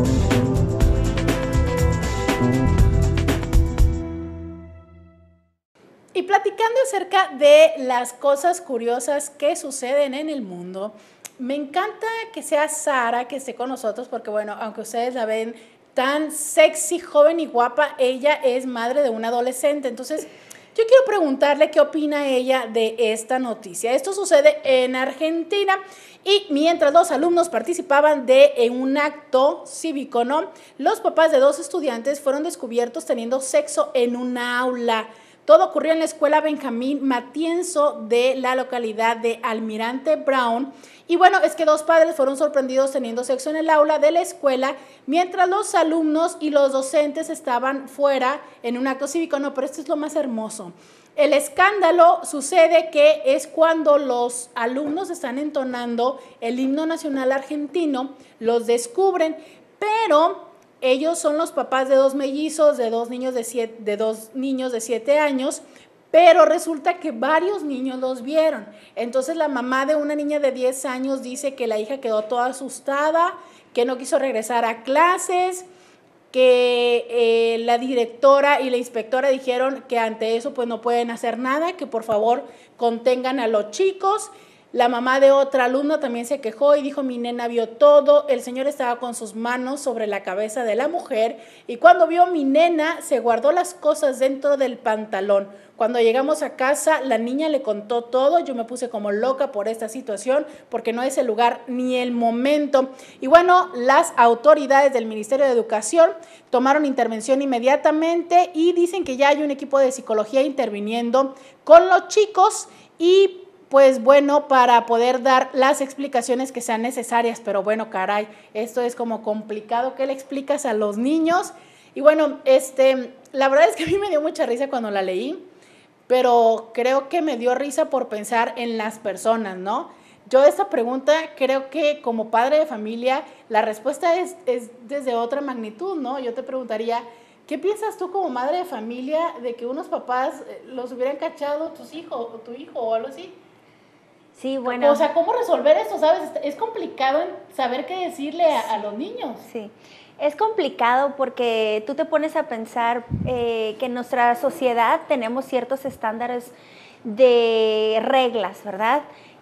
Y platicando acerca de las cosas curiosas que suceden en el mundo, me encanta que sea Sara que esté con nosotros porque, bueno, aunque ustedes la ven tan sexy, joven y guapa, ella es madre de un adolescente. Entonces, yo quiero preguntarle qué opina ella de esta noticia. Esto sucede en Argentina y mientras los alumnos participaban en un acto cívico, ¿no? Los papás de 2 estudiantes fueron descubiertos teniendo sexo en un aula. Todo ocurrió en la escuela Benjamín Matienzo de la localidad de Almirante Brown. Y bueno, es que 2 padres fueron sorprendidos teniendo sexo en el aula de la escuela mientras los alumnos y los docentes estaban fuera en un acto cívico. No, pero esto es lo más hermoso. El escándalo sucede que es cuando los alumnos están entonando el himno nacional argentino, los descubren, pero ellos son los papás de 2 mellizos, de dos niños de 7 años, pero resulta que varios niños los vieron. Entonces la mamá de una niña de 10 años dice que la hija quedó toda asustada, que no quiso regresar a clases, que la directora y la inspectora dijeron que ante eso pues no pueden hacer nada, que por favor contengan a los chicos. La mamá de otra alumna también se quejó y dijo: mi nena vio todo, el señor estaba con sus manos sobre la cabeza de la mujer y cuando vio a mi nena se guardó las cosas dentro del pantalón. Cuando llegamos a casa la niña le contó todo, yo me puse como loca por esta situación porque no es el lugar ni el momento. Y bueno, las autoridades del Ministerio de Educación tomaron intervención inmediatamente y dicen que ya hay un equipo de psicología interviniendo con los chicos y pues bueno, para poder dar las explicaciones que sean necesarias, pero bueno, caray, esto es como complicado. ¿Qué le explicas a los niños? Y bueno, la verdad es que a mí me dio mucha risa cuando la leí, pero creo que me dio risa por pensar en las personas, ¿no? Yo esta pregunta creo que como padre de familia, la respuesta es desde otra magnitud, ¿no? Yo te preguntaría, ¿qué piensas tú como madre de familia de que unos papás los hubieran cachado tu hijo o algo así? Sí, bueno. O sea, ¿cómo resolver esto, sabes? Es complicado saber qué decirle a los niños. Sí, es complicado porque tú te pones a pensar que en nuestra sociedad tenemos ciertos estándares de reglas, ¿verdad?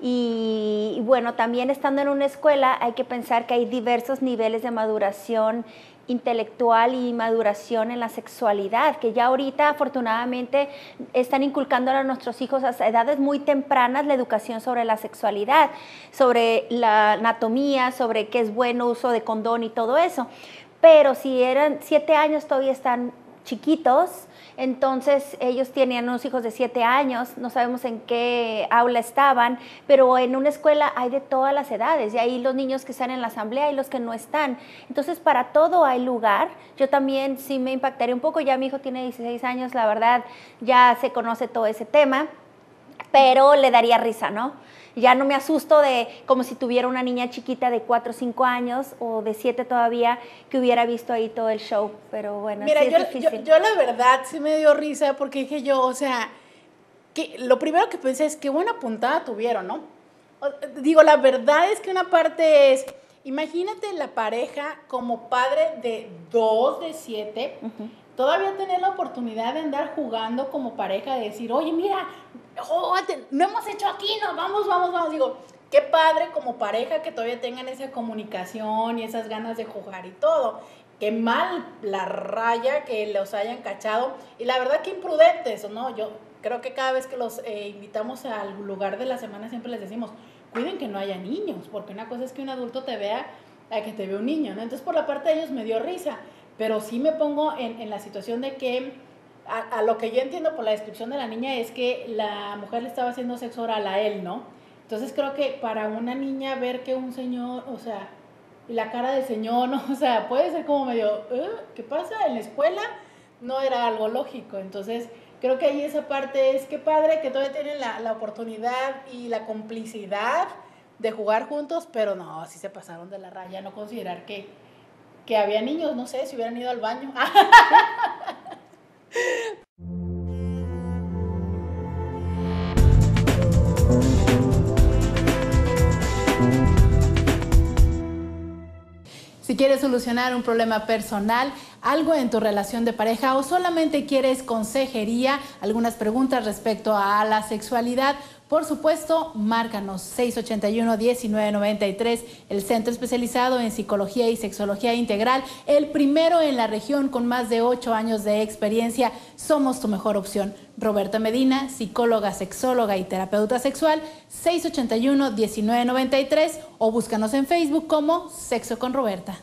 Y bueno, también estando en una escuela hay que pensar que hay diversos niveles de maduración intelectual y maduración en la sexualidad, que ya ahorita afortunadamente están inculcando a nuestros hijos a edades muy tempranas la educación sobre la sexualidad, sobre la anatomía, sobre qué es bueno uso de condón y todo eso. Pero si eran 7 años todavía están chiquitos, entonces ellos tenían unos hijos de 7 años, no sabemos en qué aula estaban, pero en una escuela hay de todas las edades, y ahí los niños que están en la asamblea y los que no están. Entonces para todo hay lugar. Yo también sí me impactaría un poco, ya mi hijo tiene 16 años, la verdad ya se conoce todo ese tema, pero le daría risa, ¿no? Ya no me asusto de como si tuviera una niña chiquita de 4 o 5 años o de 7 todavía que hubiera visto ahí todo el show, pero bueno, mira, sí es difícil. Yo la verdad sí me dio risa porque dije yo, o sea, que lo primero que pensé es qué buena puntada tuvieron, ¿no? Digo, la verdad es que una parte es, imagínate la pareja como padre de 2 de 7, todavía tener la oportunidad de andar jugando como pareja, de decir, oye, mira, no hemos hecho aquí, no, vamos. Digo, qué padre como pareja que todavía tengan esa comunicación y esas ganas de jugar y todo. Qué mal la raya que los hayan cachado. Y la verdad, qué imprudentes, ¿no? Yo creo que cada vez que los invitamos al lugar de la semana siempre les decimos, cuiden que no haya niños, porque una cosa es que un adulto te vea a que te vea un niño, ¿no? Entonces, por la parte de ellos me dio risa. Pero sí me pongo en la situación de que, a lo que yo entiendo por la descripción de la niña, es que la mujer le estaba haciendo sexo oral a él, ¿no? Entonces creo que para una niña ver que un señor, o sea, la cara del señor, ¿no? O sea, puede ser como medio, ¿qué pasa? En la escuela no era algo lógico. Entonces creo que ahí esa parte es que padre que todavía tienen la oportunidad y la complicidad de jugar juntos, pero no, sí se pasaron de la raya, no considerar que había niños, no sé, si hubieran ido al baño. Si quieres solucionar un problema personal, algo en tu relación de pareja o solamente quieres consejería, algunas preguntas respecto a la sexualidad, por supuesto, márcanos 681-1993, el centro especializado en psicología y sexología integral, el primero en la región con más de 8 años de experiencia. Somos tu mejor opción. Roberta Medina, psicóloga, sexóloga y terapeuta sexual, 681-1993 o búscanos en Facebook como Sexo con Roberta.